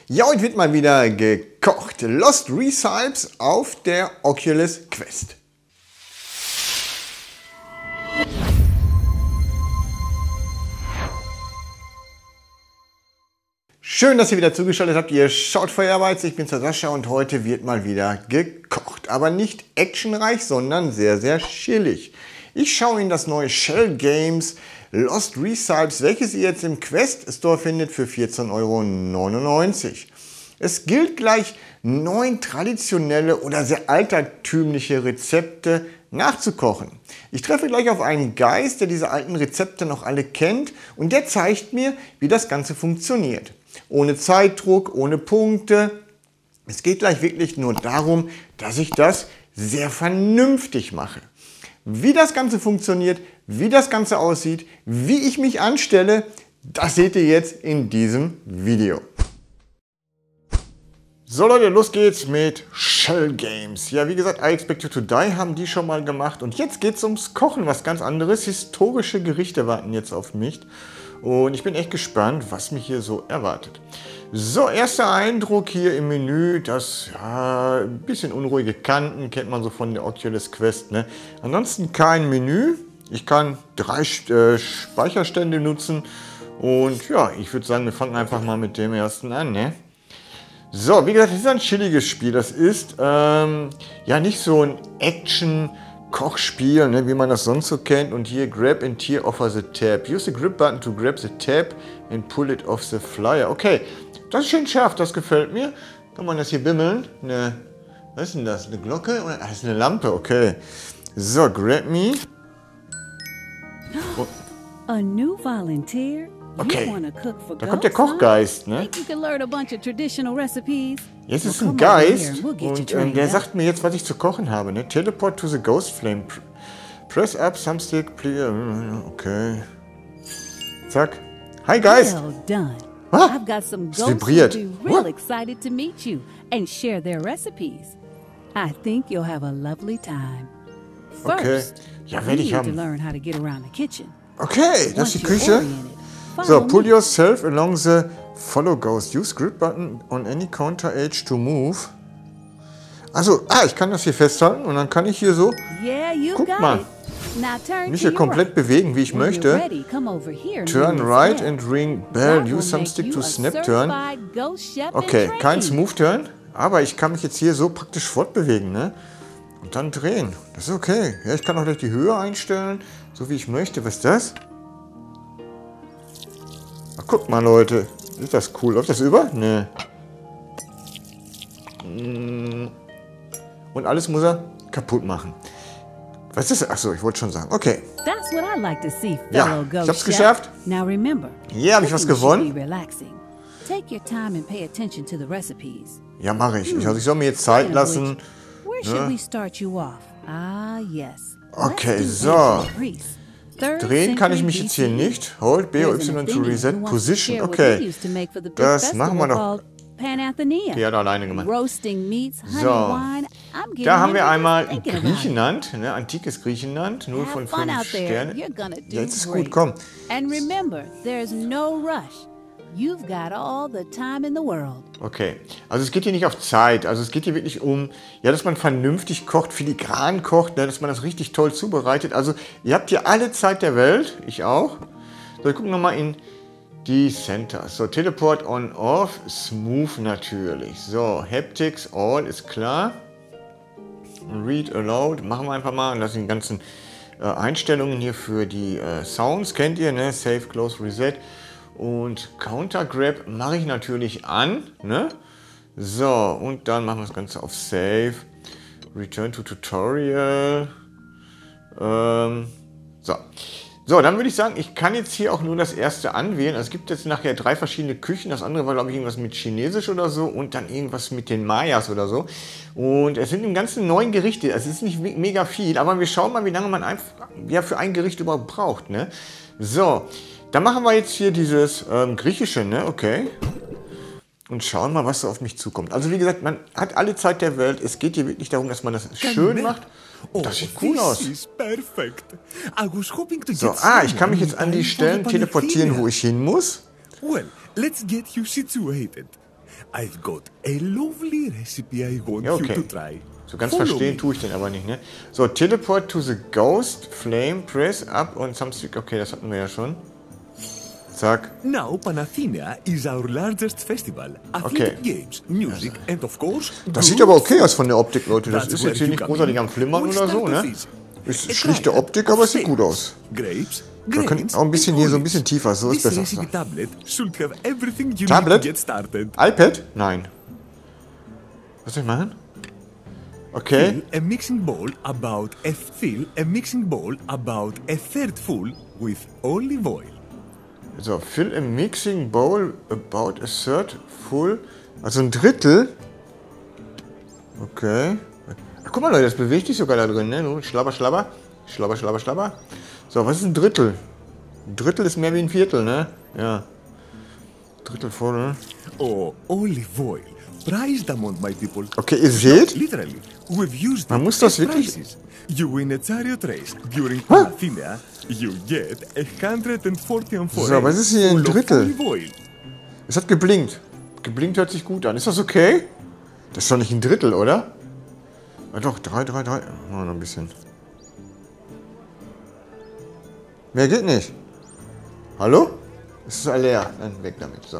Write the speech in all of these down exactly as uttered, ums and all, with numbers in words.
Ja, heute wird mal wieder gekocht. Lost Recipes auf der Oculus Quest. Schön, dass ihr wieder zugeschaltet habt. Ihr schaut Feuerweiz, ich bin Sascha und heute wird mal wieder gekocht. Aber nicht actionreich, sondern sehr, sehr chillig. Ich schaue in das neue Shell Games Lost Recipes, welches ihr jetzt im Quest Store findet für vierzehn Euro neunundneunzig. Es gilt gleich neun traditionelle oder sehr altertümliche Rezepte nachzukochen. Ich treffe gleich auf einen Geist, der diese alten Rezepte noch alle kennt und der zeigt mir, wie das Ganze funktioniert. Ohne Zeitdruck, ohne Punkte. Es geht gleich wirklich nur darum, dass ich das sehr vernünftig mache. Wie das Ganze funktioniert, wie das Ganze aussieht, wie ich mich anstelle, das seht ihr jetzt in diesem Video. So Leute, los geht's mit Shell Games. Ja, wie gesagt, I Expect You to Die haben die schon mal gemacht. Und jetzt geht's ums Kochen, was ganz anderes. Historische Gerichte warten jetzt auf mich. Und ich bin echt gespannt, was mich hier so erwartet. So, erster Eindruck hier im Menü, das, ja, ein bisschen unruhige Kanten, kennt man so von der Oculus Quest, ne? Ansonsten kein Menü. Ich kann drei äh, Speicherstände nutzen. Und ja, ich würde sagen, wir fangen einfach mal mit dem ersten an, ne? So, wie gesagt, das ist ein chilliges Spiel. Das ist ähm, ja nicht so ein Action-Kochspiel, ne, wie man das sonst so kennt. Und hier, grab and tear off the tab. Use the grip button to grab the tab and pull it off the flyer. Okay, das ist schön scharf, das gefällt mir. Kann man das hier bimmeln? Eine, was ist denn das? Eine Glocke? Oder? Das ist eine Lampe, okay. So, grab me. Oh. A new volunteer? Okay, da kommt der Kochgeist, ne? Jetzt ist ein Geist und ähm, der sagt mir jetzt, was ich zu kochen habe, ne? Teleport to the Ghost Flame. Press up, thumbstick, okay. Zack. Hi Geist. Ah, es vibriert. Okay, ja, werde ich haben. Okay, das ist die Küche. So, pull yourself along the follow ghost. Use grip button on any counter edge to move. Also, ah, ich kann das hier festhalten und dann kann ich hier so, guck mal, mich hier komplett bewegen, wie ich möchte. Turn right and ring bell. Use thumbstick to snap turn. Okay, kein Smooth Turn, aber ich kann mich jetzt hier so praktisch fortbewegen, ne? Und dann drehen. Das ist okay. Ja, ich kann auch gleich die Höhe einstellen, so wie ich möchte. Was ist das? Ach, guck mal, Leute. Ist das cool? Läuft das über? Nee. Und alles muss er kaputt machen. Was ist das? Achso, ich wollte schon sagen. Okay. Ja, ich hab's geschafft. Ja, habe ich was gewonnen? Ja, mache ich. Also ich soll mir jetzt Zeit lassen. Okay, so. Drehen kann ich mich jetzt hier nicht. Hold B O Y to reset position. Okay, das machen wir doch. Die hat alleine gemacht. So, da haben wir einmal Griechenland, ne, antikes Griechenland, null von fünf Sternen. Ja, jetzt ist gut, komm. Okay, also es geht hier nicht auf Zeit, also es geht hier wirklich um, ja, dass man vernünftig kocht, filigran kocht, ne, dass man das richtig toll zubereitet. Also ihr habt hier alle Zeit der Welt, ich auch. So, wir gucken nochmal in die Centers. So, Teleport on, off, smooth natürlich. So, Haptics, all ist klar. Read aloud, machen wir einfach mal und das sind die ganzen äh, Einstellungen hier für die äh, Sounds, kennt ihr, ne, Save, Close, Reset. Und Counter Grab mache ich natürlich an, ne? So, und dann machen wir das Ganze auf Save. Return to Tutorial. Ähm, so. So, dann würde ich sagen, ich kann jetzt hier auch nur das erste anwählen. Also es gibt jetzt nachher drei verschiedene Küchen. Das andere war, glaube ich, irgendwas mit Chinesisch oder so und dann irgendwas mit den Mayas oder so. Und es sind im Ganzen neun Gerichte. Es ist nicht mega viel, aber wir schauen mal, wie lange man einfach, ja, für ein Gericht überhaupt braucht, ne? So. Dann machen wir jetzt hier dieses ähm, Griechische, ne? Okay. Und schauen mal, was so auf mich zukommt. Also wie gesagt, man hat alle Zeit der Welt. Es geht hier wirklich darum, dass man das schön macht. Oh, das sieht cool aus. So, ah, ich kann mich jetzt an die Stellen teleportieren, wo ich hin muss. Well, let's get you situated. I've got a lovely recipe I want Ja, okay. you to try. So ganz Follow verstehen me. tue ich den aber nicht, ne? So, Teleport to the Ghost, Flame, Press up und something. Okay, das hatten wir ja schon. Zack. Now Panathenia is our largest festival. Athletic Okay. games, music and of course. Das sieht good aber okay food. aus von der Optik, Leute. Das That's ist where jetzt hier you nicht come großartig in. am Flimmern What oder so, start ne? of is? Ist A schlichte triad Optik, of aber es sieht sage, gut aus. Grapes, Wir können grains auch ein bisschen and hier so ein olives. bisschen tiefer, so ist This besser. recipe tablet should have everything you Tablet? need to get started. iPad? Nein. Was soll ich machen? Okay. Fill a mixing bowl about a fill a mixing bowl about a third full with olive oil. So, fill a mixing bowl about a third full. Also ein Drittel. Okay. Ach, guck mal, Leute, das bewegt sich sogar da drin, ne? So, schlabber, schlabber. Schlabber, schlabber, schlabber. So, was ist ein Drittel? Ein Drittel ist mehr wie ein Viertel, ne? Ja. Drittel voll, ne? Oh, olive oil. Prized among my people. Okay, ihr seht, Literally, we've used Man it muss das as wirklich- prizes. You win a chariot race during Panathenia, you get a hundred and forty and four. So, was ist hier ein full of Drittel? olive oil. es hat geblinkt. Geblinkt hört sich gut an. Ist das okay? Das ist doch nicht ein Drittel, oder? Ah, doch, drei, drei, drei. Oh, noch ein bisschen. Mehr geht nicht. Hallo? Es ist leer. Dann weg damit. So.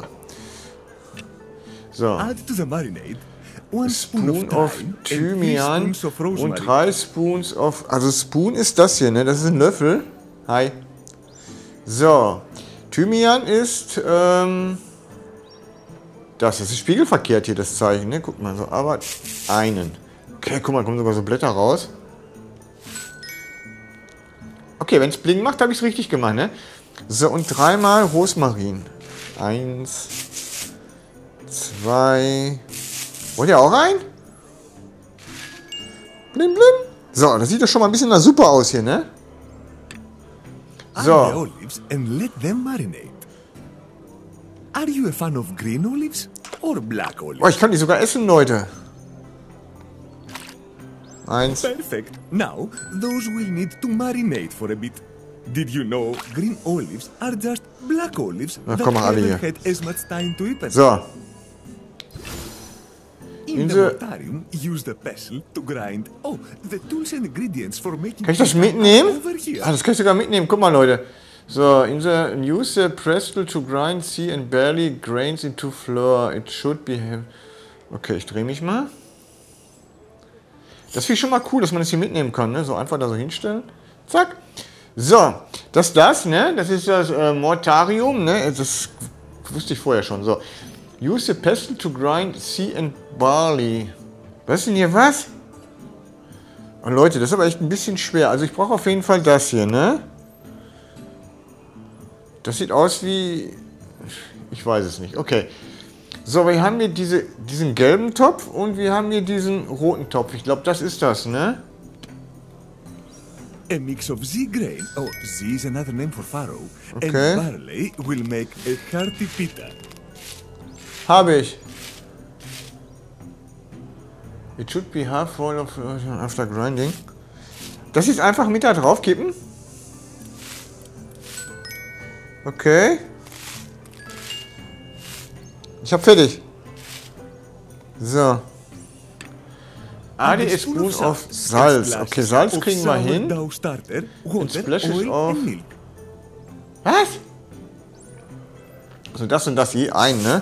So. Add to the marinade one spoon, Spoon of of thyme and three Thymian spoons of und rosemary. drei Spoons of... Also Spoon ist das hier, ne? Das ist ein Löffel. Hi. So. Thymian ist... Ähm, das, das ist spiegelverkehrt hier, das Zeichen, ne? Guck mal so. Aber einen. Okay, guck mal, kommen sogar so Blätter raus. Okay, wenn es bling macht, habe ich es richtig gemacht, ne? So, und dreimal Rosmarin. Eins, zwei. Wollt ihr auch rein? Blim, blim. So, das sieht doch schon mal ein bisschen nach Suppe aus hier, ne? Add the So. olives and let them marinate. Are you a fan of green olives or black olives? Oh, ich kann die sogar essen, Leute. Eins. Perfect. Now, those will need to marinate for a bit. Did you know green olives are just black olives Na, that komm mal alle haven't hier. had as much time to ripen? So. In in the the- mortarium, use the pestle to grind. Oh, the tools and ingredients for making. Kann ich das pita mitnehmen? are over here. Ah, das kann ich sogar mitnehmen. Guck mal, Leute. So, in the, use the pestle to grind sea and barley grains into flour. It should be... Okay, ich drehe mich mal. Das finde ich schon mal cool, dass man das hier mitnehmen kann, ne? So einfach da so hinstellen. Zack. So, das ist das, ne? Das ist das äh, Mortarium, ne? Das wusste ich vorher schon. So. Use the pestle to grind sea and barley. Was ist denn hier was? Oh, Leute, das ist aber echt ein bisschen schwer. Also ich brauche auf jeden Fall das hier, ne? Das sieht aus wie... Ich weiß es nicht. Okay. So, wir haben hier diese, diesen gelben Topf und wir haben hier diesen roten Topf. Ich glaube, das ist das, ne? A mix of Z grain, oh, Z is another name for farro, Okay. and barley will make a hearty pita. Habe ich. It should be half full of after grinding. Das jetzt einfach mit da drauf kippen. Okay. Ich hab fertig. So. Add a spoon of Salz. Okay, Salz kriegen wir hin. Sourdough starter, water, splashes oil of- and milk. Was? Also das und das je ein, ne?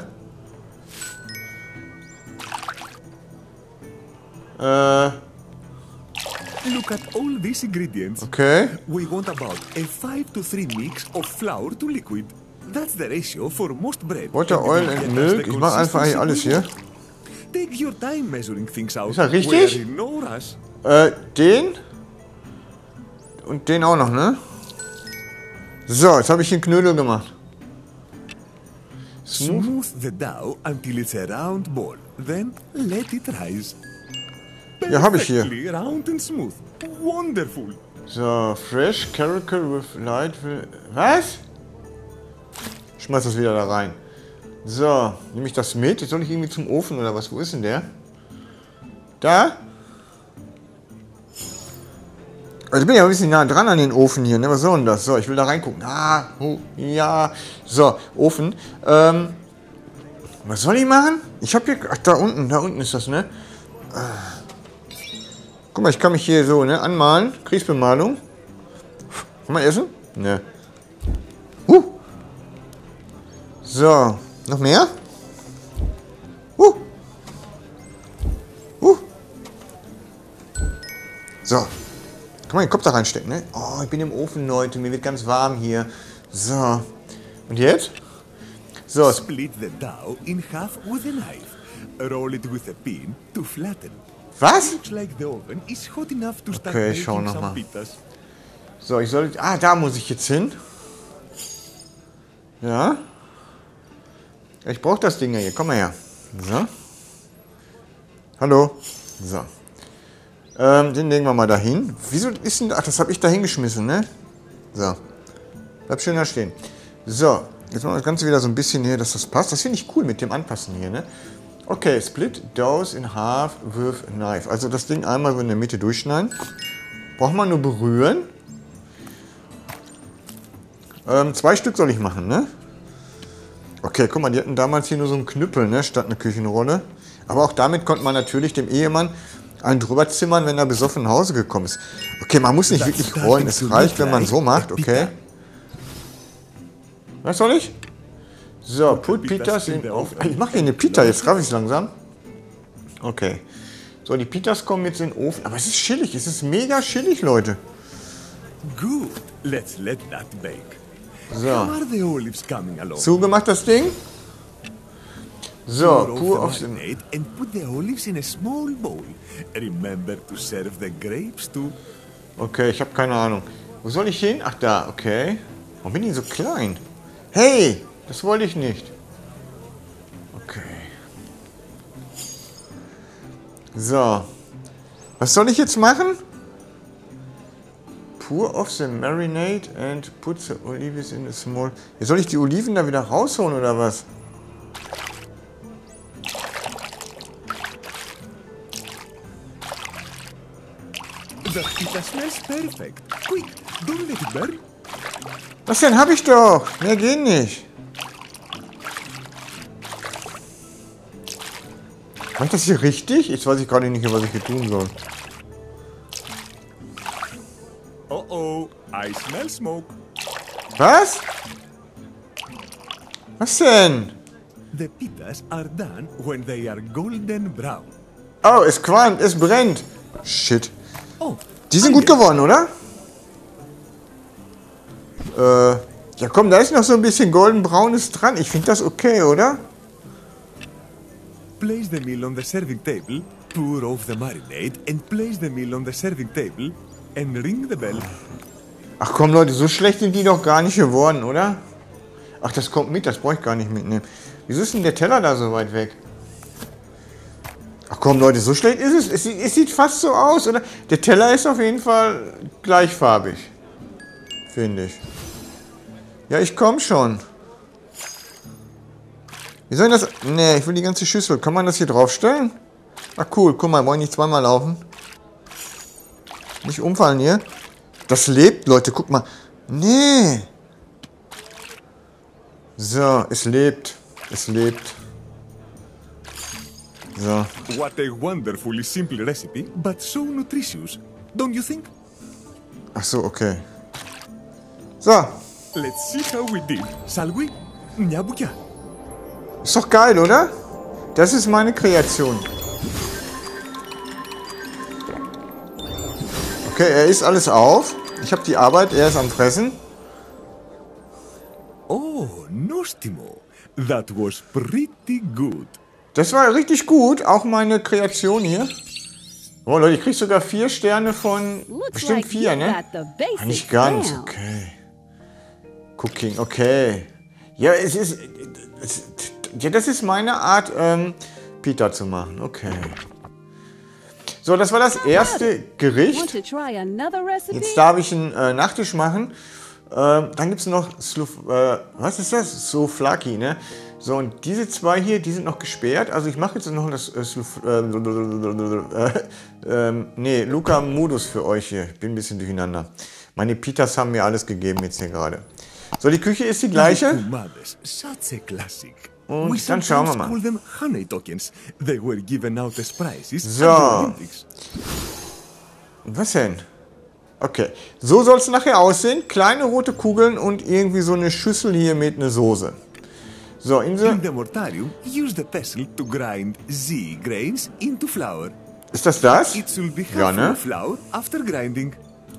Äh, Look at all these ingredients. okay. We want about a five to three mix of flour to liquid. That's the ratio for most bread. Water, And oil it will and get us milk. the Ich mache einfach eigentlich alles consistency hier. we want. Take your time measuring things out. Ist das richtig? We're in no rush. Äh, den. Und den auch noch, ne? So, jetzt habe ich hier einen Knödel gemacht. Smooth. Smooth the dough until it's a round ball. Then let it rise. Ja, hab ich hier. Perfectly round and smooth. Wonderful. So, fresh caracal with light. Was? Ich schmeiß das wieder da rein. So, nehme ich das mit? Jetzt soll ich irgendwie zum Ofen oder was? Wo ist denn der? Da? Also ich bin ja ein bisschen nah dran an den Ofen hier, ne? Was soll denn das? So, ich will da reingucken. Ah, oh, ja. So, Ofen. Ähm, Was soll ich machen? Ich habe hier... Ach, da unten, da unten ist das, ne? Guck mal, ich kann mich hier so, ne, anmalen. Kriegsbemalung. Kann man essen? Ne. Uh. So. Noch mehr? Uh. Uh. So. Kann man den Kopf da reinstecken, ne? Oh, ich bin im Ofen, Leute. Mir wird ganz warm hier. So. Und jetzt? So. Split the dough in half with a knife. Roll it with a pin to flatten. Was? Looks like the oven is hot enough to start Okay, ich schau making noch some mal. pitas. So, ich soll... Ah, da muss ich jetzt hin. Ja. Ich brauche das Ding ja hier. Komm mal her. So. Hallo. So. Ähm, den legen wir mal dahin. Wieso ist denn... Ach, das habe ich da hingeschmissen, ne? So. Bleib schön da stehen. So. Jetzt machen wir das Ganze wieder so ein bisschen hier, dass das passt. Das finde ich cool mit dem Anpassen hier, ne? Okay, split doughs in half with a knife. Also das Ding einmal in der Mitte durchschneiden. Braucht man nur berühren. Ähm, zwei Stück soll ich machen, ne? Okay, guck mal, die hatten damals hier nur so einen Knüppel, ne? Statt eine Küchenrolle. Aber auch damit konnte man natürlich dem Ehemann einen drüber zimmern, wenn er besoffen nach Hause gekommen ist. Okay, man muss nicht wirklich rollen. Es reicht, wenn man so macht, okay? Was soll ich? So, put Pitas in auf. Ich mache hier eine Pita, jetzt raff ich es langsam. Okay. So, die Pitas kommen jetzt in den Ofen. Aber es ist chillig, es ist mega chillig, Leute. Good. Let's let that bake. So. How are the olives coming along? Zugemacht das Ding. So, Pour pour off auf the den. marinade and put the olives in a small bowl. Remember to serve the grapes too. Okay, ich habe keine Ahnung. Wo soll ich hin? Ach, da, okay. Warum bin ich so klein? Hey, das wollte ich nicht. Okay. So. Was soll ich jetzt machen? Pour off the marinade and put the olives in a small... Jetzt soll ich die Oliven da wieder rausholen, oder was? The pita smells perfect. Quick, don't let it burn. Was denn? Hab ich doch. Mehr geht nicht. Mach ich das hier richtig? Jetzt weiß ich gerade nicht mehr, was ich hier tun soll. Oh oh, I smell smoke. Was? Was denn? The pitas are done when they are golden brown. Oh, es qualmt, es brennt. Shit. Oh, Die sind gut geworden, oder? Äh, ja komm, da ist noch so ein bisschen goldenbraunes dran. Ich finde das okay, oder? place the meal on the serving table, pour off the marinade and place the meal on the serving table and ring the bell. Ach komm Leute, so schlecht sind die doch gar nicht geworden, oder? Ach, das kommt mit, das brauche ich gar nicht mitnehmen. Wieso ist denn der Teller da so weit weg? Ach komm Leute, so schlecht ist es. Es sieht, es sieht fast so aus, oder? Der Teller ist auf jeden Fall gleichfarbig. Finde ich. Ja, ich komme schon. Wie soll das... Nee, ich will die ganze Schüssel. Kann man das hier draufstellen? Ach cool, guck mal, wollen nicht zweimal laufen? Nicht umfallen hier. Das lebt, Leute, guck mal. Nee. So, es lebt. Es lebt. So. What a wonderfully simple recipe, but so nutritious, don't you think? Ach so, okay. So. Let's see how we did, shall we? Μια μπουκιά. Ist doch geil, oder? Das ist meine Kreation. Okay, er isst alles auf. Ich habe die Arbeit, er ist am Fressen. Oh, Nostimo. That was pretty good. Das war richtig gut, auch meine Kreation hier. Oh Leute, ich krieg sogar vier Sterne von... Looks Bestimmt like vier, you ne? got the basics Ah, nicht ganz, down. okay. Cooking, okay. Ja, es ist... Es, ja, das ist meine Art, ähm, Pita zu machen, okay. So, das war das erste Want Gericht. to try another recipe? Jetzt darf ich einen äh, Nachtisch machen. Ähm, dann gibt es noch Sluf, äh, was ist das? Souvlaki, ne? So, und diese zwei hier, die sind noch gesperrt. Also ich mache jetzt noch das äh, Sluf, äh, äh, äh, nee, Luca Modus für euch hier. Ich bin ein bisschen durcheinander. Meine Pitas haben mir alles gegeben jetzt hier gerade. So, die Küche ist die gleiche. Kumades, such a classic. Und dann schauen wir mal. Call them honey tokens. They were given out as prizes So. at the Olympics. Was denn? Okay. So soll es nachher aussehen. Kleine rote Kugeln und irgendwie so eine Schüssel hier mit einer Soße. So, in so. In the mortarium, use the pestle to grind Z grains into flour. Ist das das? It should be half Ja, ne? full flour after grinding.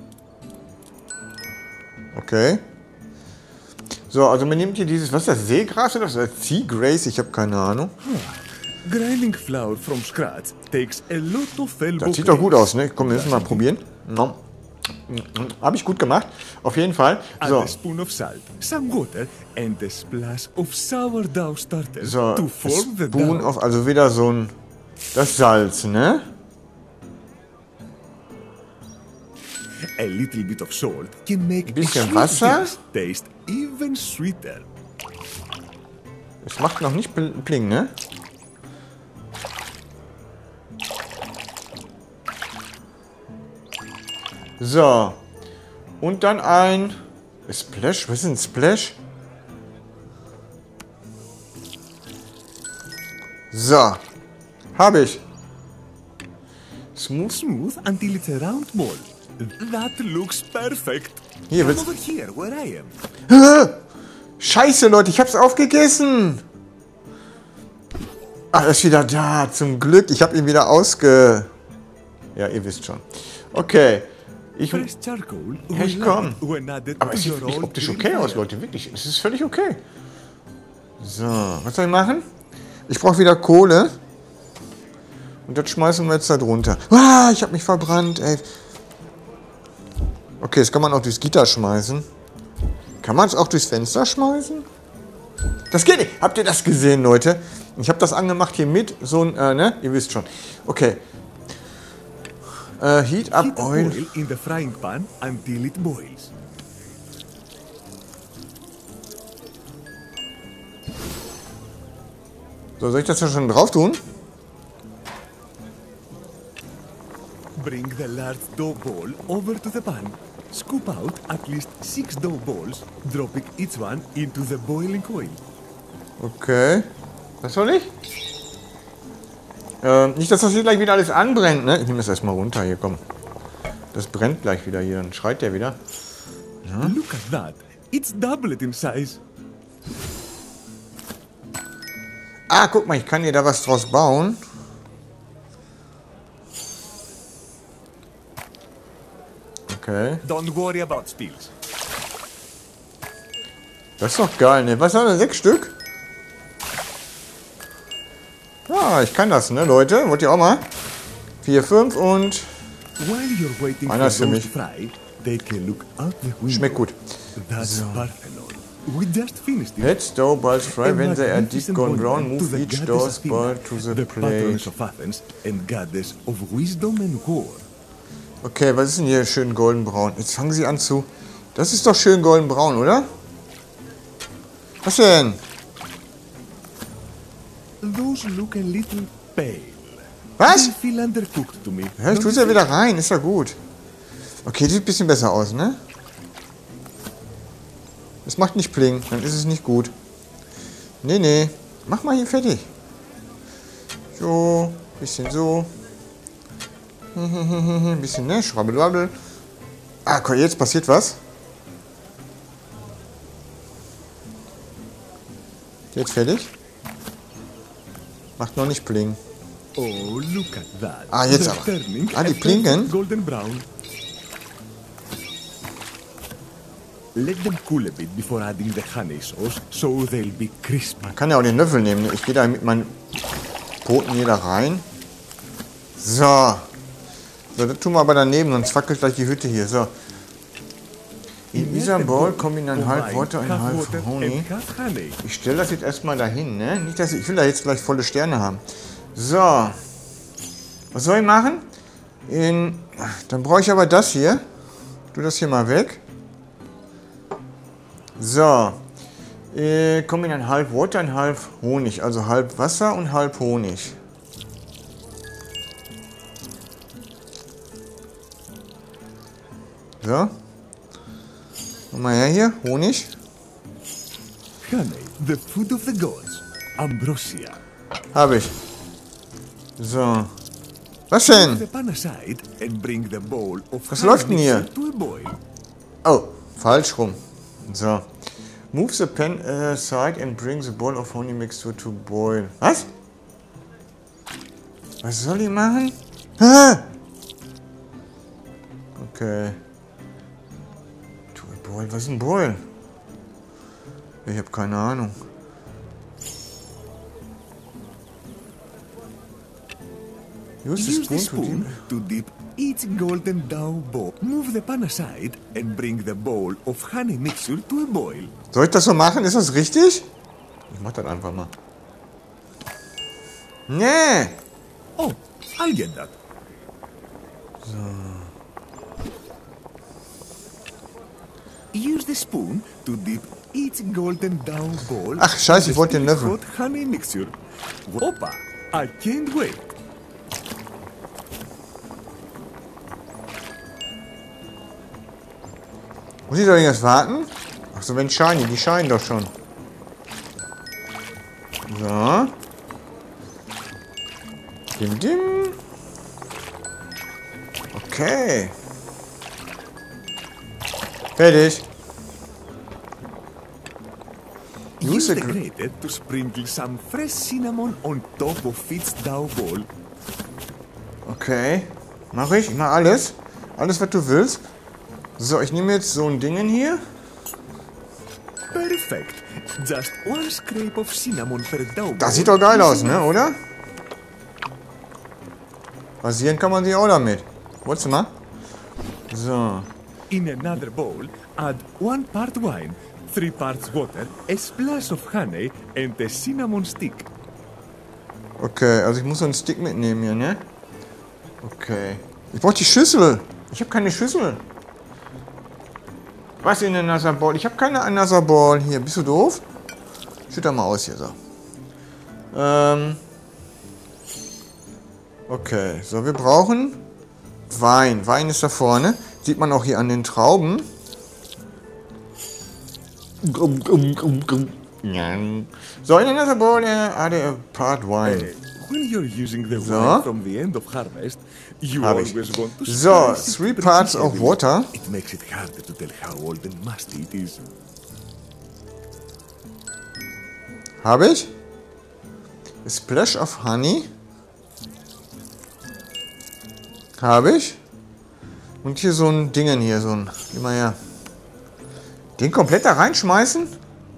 Okay. So, also man nimmt hier dieses, was ist das, Seegras oder was ist das? Seagrass? Ich habe keine Ahnung. Grinding flour from scratch takes a lot of elbow Das sieht doch gut grease. aus, ne? Komm, wir müssen mal probieren. No. Habe ich gut gemacht. Auf jeden Fall. Add So, a spoon of salt, some water and a splash of sourdough starter so to form the Spoon dough. auf, also wieder so ein, das Salz, ne? A little bit of salt can make Bisschen sweet Wasser. dish taste even sweeter. Es macht noch nicht bl- Pling, ne? So. Und dann ein Splash. Was ist ein Splash? So. Habe ich. Smooth. Smooth until it's a round ball. That looks perfect. Hier Come wird's. over here where I am. Scheiße, Leute, ich hab's aufgegessen. Ach, er ist wieder da. Zum Glück. Ich habe ihn wieder ausge... Ja, ihr wisst schon. Okay. Ich... Fresh charcoal Ja, ich will komm. add when added Aber to es sieht your wirklich old optisch green okay aus, fire. Leute. Wirklich. Es ist völlig okay. So, was soll ich machen? Ich brauche wieder Kohle. Und das schmeißen wir jetzt da drunter. Ah, ich habe mich verbrannt, ey. Okay, das kann man auch durchs Gitter schmeißen. Kann man es auch durchs Fenster schmeißen? Das geht nicht. Habt ihr das gesehen, Leute? Ich habe das angemacht hier mit so ein, äh, ne? Ihr wisst schon. Okay. Äh, heat up Heat oil. oil in the frying pan until it boils. So, soll ich das ja schon drauf tun? Bring the large dough ball over to the pan. Scoop out at least six dough balls, dropping each one into the boiling oil. Okay. Was soll ich? Ähm, nicht, dass das hier gleich wieder alles anbrennt, ne? Ich nehme das erstmal runter, hier, komm. Das brennt gleich wieder hier, dann schreit der wieder. Look at that. It's doubled in size. Ah, guck mal, ich kann hier da was draus bauen. Okay. Don't worry about spills. Das ist doch geil, ne? Was haben wir? Sechs Stück? Ja, ich kann das, ne, Leute? Wollt ihr auch mal? Vier, fünf und... While you're waiting Einer for ist für those mich. to fry, take a look out the window. Schmeckt gut. That's Parthenon. We just finished it. Let's dough balls fry when they are deep magnificent gone brown. monument to Move the each goddess dough Athena, ball to the the patroness plate. of Athens and goddess of wisdom and war. Okay, was ist denn hier schön goldenbraun? Jetzt fangen sie an zu... Das ist doch schön goldenbraun, oder? Was denn? Those look a little pale. Was? They feel undercooked to me. Ja, ich tue es ja wieder rein, ist ja gut. Okay, sieht ein bisschen besser aus, ne? Es macht nicht Pling, dann ist es nicht gut. Nee, nee. Mach mal hier fertig. So, bisschen so. Ein bisschen, ne? Schwabbelwabbel. Ah, guck, jetzt passiert was. Jetzt fertig. Macht noch nicht Pling. Oh, look at that. Ah, jetzt They're aber. turning Ah, die a perfect blinken. golden brown. Let them cool a bit before adding the honey sauce, so they'll be crispy. Man kann ja auch den Löffel nehmen. Ne? Ich gehe da mit meinen Broten hier da rein. So. So, das tun wir aber daneben, sonst fackelt gleich die Hütte hier. So. In dieser Bowl kommen in ein halb Water und ein halb Honig. Ich stelle das jetzt erstmal dahin, ne? Nicht, dass ich, ich will da jetzt gleich volle Sterne haben. So. Was soll ich machen? In, dann brauche ich aber das hier. Tu das hier mal weg. So. Äh, kommen in ein halb Water, ein halb Honig. Also halb Wasser und halb Honig. So. Komm mal her hier. Honig. Honey, the food of the gods. ambrosia. Habe ich. So. Was denn? The pan aside and bring the bowl of Was honey läuft denn hier? mixture to a boil. Oh, falsch rum. So. Move the pen aside and bring the bowl of honey mixture to boil. Was? Was soll ich machen? Ah! Okay. To a boil. Was ist ein Boil? Ich habe keine Ahnung. Use the Use the spoon to spoon dip. to dip each golden dough ball. Move the pan aside and bring the bowl of honey mixture to a boil. Soll ich das so machen? Ist das richtig? Ich mach das einfach mal. Nee. Oh, I'll get that. Use the spoon to dip each golden dough ball. Ach, scheiße, ich wollte den Löffel. Hot honey mixture. Opa, I can't wait. Muss ich doch jetzt warten? Ach so, wenn shiny, die scheinen doch schon. So. Dim, dim. Okay. Fertig. Use Use the the gr- grater to sprinkle some fresh cinnamon on top of each dough ball. Okay. Mach ich. Ich mach alles. Alles, was du willst. So, ich nehme jetzt so ein Ding hier. Perfect. Just one scrape of cinnamon per dough ball. Das sieht doch geil aus, ne, oder? Rasieren kann man sich auch damit. Wolltest du mal? So. In another bowl, add one part wine, three parts water, a splash of honey, and a cinnamon stick. Okay, also ich muss so einen Stick mitnehmen hier, ne? Okay. Ich brauche die Schüssel. Ich habe keine Schüssel. Was in another ball? Ich habe keine another ball hier. Bist du doof? Schütt mal aus hier, so. Ähm. Okay, so, wir brauchen Wein. Wein ist da vorne. Sieht man auch hier an den Trauben. So, in another ball, uh, add a part wine. When you're using the So. wine from the end of harvest, you Hab ich. always want to So, spice it three parts of precisely. water. It makes it harder to tell how old and musty it is. Habe ich? A splash of honey. Habe ich. Und hier so ein Dingen hier, so ein... Geh mal her. Den komplett da reinschmeißen?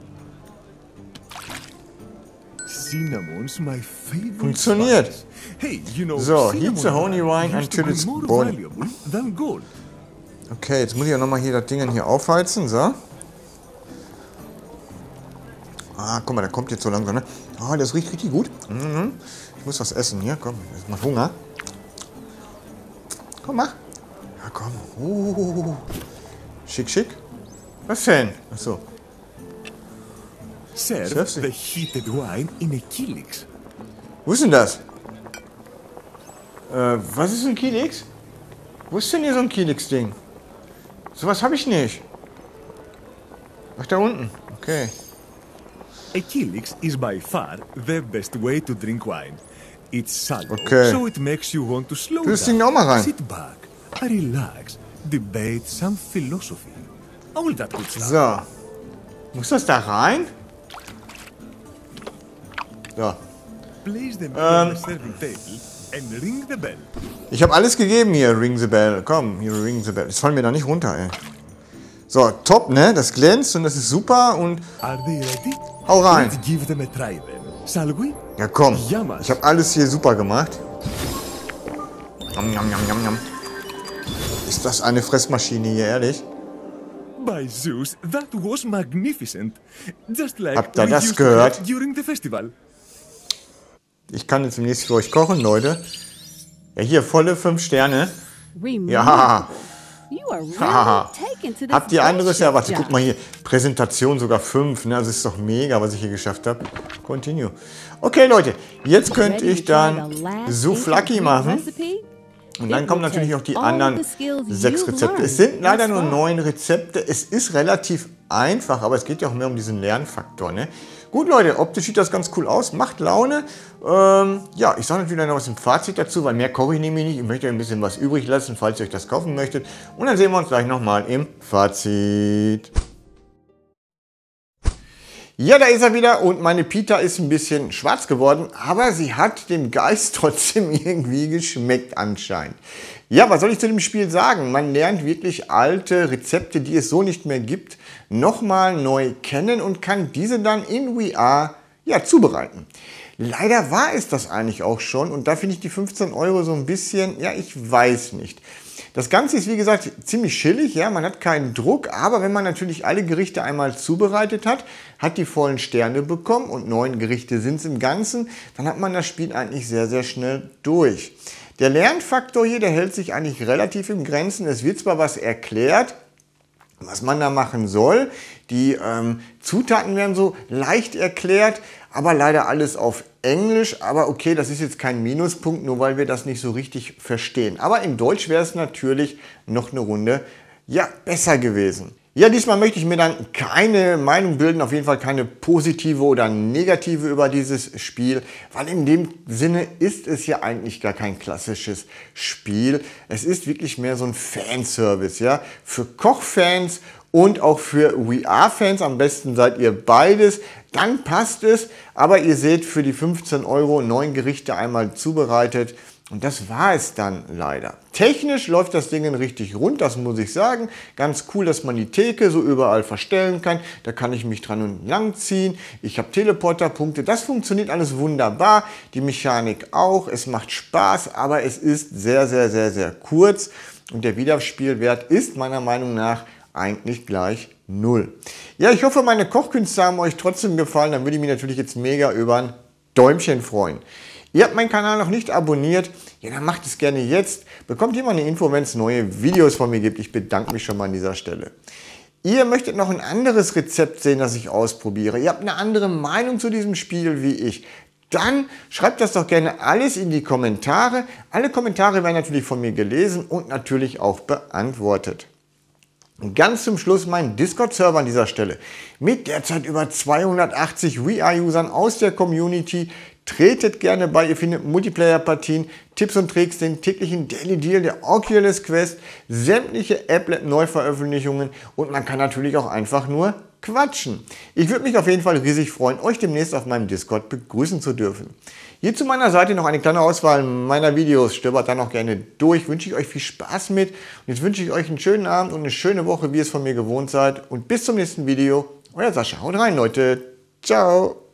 Cinnamon's my favorite Funktioniert. spice. Hey, you know, So, cinnamon heat the honey wine used to until be it's more boiling. valuable than gold. Okay, jetzt muss ich ja nochmal hier das Ding hier aufheizen, so. Ah, guck mal, der kommt jetzt so langsam, ne? Ah, das riecht richtig gut. Mhm. Ich muss was essen hier, komm, das macht Hunger. Komm, mach. Ja, komm. Uh, schick, schick. Was denn? Achso. Serve Serve sie. the heated wine in a kilix. Wo ist denn das? Äh, was ist ein Kilix? Wo ist denn hier so ein Kilix-Ding? Sowas habe ich nicht. Ach, da unten. Okay. A kilix is by far the best way to drink wine. It's shallow, Okay. so it makes you want to slow Tu das down. Ding auch mal rein. Sit back, relax, debate some philosophy. All that good stuff. So. Muss das da rein? So. Place them Ähm. on the serving table and ring the bell. Ich habe alles gegeben hier. Ring the bell. Komm, hier ring the bell. Das fallen mir da nicht runter, ey. So, top, ne? Das glänzt und das ist super und... Are they ready? Hau rein. Let's give them a try then. Shall we? Ja, komm. Jammers. Ich habe alles hier super gemacht. Njam, njam, njam, njam, njam. Ist das eine Fressmaschine hier, ehrlich? By Zeus, that was magnificent. Just like Habt ihr we das used to gehört? have during the festival. Ich kann jetzt demnächst für euch kochen, Leute. Ja, hier, volle fünf Sterne. Remember, Ja. you are really Haha. taken to this Habt ihr anderes? Ja, warte, job. guck mal hier. Präsentation sogar fünf, ne? Also ist doch mega, was ich hier geschafft habe. Continue. Okay, Leute, jetzt könnte Ready ich to try dann the last Souflaki ancient machen. recipe? Und dann It kommen will natürlich take auch die all anderen the skills sechs you've Rezepte. Es learned sind leider thus nur far. neun Rezepte. Es ist relativ einfach, aber es geht ja auch mehr um diesen Lernfaktor, ne? Gut, Leute, optisch sieht das ganz cool aus, macht Laune. Ähm, ja, ich sage natürlich noch was im Fazit dazu, weil mehr koche ich nämlich nicht. Ich möchte ein bisschen was übrig lassen, falls ihr euch das kaufen möchtet. Und dann sehen wir uns gleich nochmal im Fazit. Ja, da ist er wieder und meine Pita ist ein bisschen schwarz geworden, aber sie hat dem Geist trotzdem irgendwie geschmeckt anscheinend. Ja, was soll ich zu dem Spiel sagen? Man lernt wirklich alte Rezepte, die es so nicht mehr gibt, nochmal neu kennen und kann diese dann in V R ja, zubereiten. Leider war es das eigentlich auch schon und da finde ich die fünfzehn Euro so ein bisschen, ja, ich weiß nicht. Das Ganze ist, wie gesagt, ziemlich chillig, ja, man hat keinen Druck, aber wenn man natürlich alle Gerichte einmal zubereitet hat, hat die vollen Sterne bekommen und neun Gerichte sind es im Ganzen, dann hat man das Spiel eigentlich sehr, sehr schnell durch. Der Lernfaktor hier, der hält sich eigentlich relativ in Grenzen. Es wird zwar was erklärt, was man da machen soll, die ähm, Zutaten werden so leicht erklärt, aber leider alles auf Englisch. Aber okay, das ist jetzt kein Minuspunkt, nur weil wir das nicht so richtig verstehen. Aber in Deutsch wäre es natürlich noch eine Runde ja, besser gewesen. Ja, diesmal möchte ich mir dann keine Meinung bilden, auf jeden Fall keine positive oder negative über dieses Spiel, weil in dem Sinne ist es ja eigentlich gar kein klassisches Spiel. Es ist wirklich mehr so ein Fanservice, ja, für Kochfans und auch für V R-Fans, am besten seid ihr beides, dann passt es, aber ihr seht für die fünfzehn Euro neun Gerichte einmal zubereitet. Und das war es dann leider. Technisch läuft das Ding richtig rund, das muss ich sagen. Ganz cool, dass man die Theke so überall verstellen kann. Da kann ich mich dran und lang ziehen. Ich habe Teleporterpunkte. Das funktioniert alles wunderbar. Die Mechanik auch. Es macht Spaß, aber es ist sehr, sehr, sehr, sehr kurz. Und der Wiederspielwert ist meiner Meinung nach eigentlich gleich null. Ja, ich hoffe, meine Kochkünste haben euch trotzdem gefallen. Dann würde ich mich natürlich jetzt mega über ein Däumchen freuen. Ihr habt meinen Kanal noch nicht abonniert, ja, dann macht es gerne jetzt. Bekommt immer eine Info, wenn es neue Videos von mir gibt. Ich bedanke mich schon mal an dieser Stelle. Ihr möchtet noch ein anderes Rezept sehen, das ich ausprobiere. Ihr habt eine andere Meinung zu diesem Spiel wie ich. Dann schreibt das doch gerne alles in die Kommentare. Alle Kommentare werden natürlich von mir gelesen und natürlich auch beantwortet. Und ganz zum Schluss mein Discord-Server an dieser Stelle. Mit derzeit über zweihundertachtzig V R-Usern aus der Community. Tretet gerne bei, ihr findet Multiplayer-Partien, Tipps und Tricks, den täglichen Daily Deal der Oculus Quest, sämtliche Applet-Neuveröffentlichungen und man kann natürlich auch einfach nur quatschen. Ich würde mich auf jeden Fall riesig freuen, euch demnächst auf meinem Discord begrüßen zu dürfen. Hier zu meiner Seite noch eine kleine Auswahl meiner Videos, stöbert da noch gerne durch, wünsche ich euch viel Spaß mit und jetzt wünsche ich euch einen schönen Abend und eine schöne Woche, wie ihr es von mir gewohnt seid und bis zum nächsten Video, euer Sascha, haut rein Leute, ciao!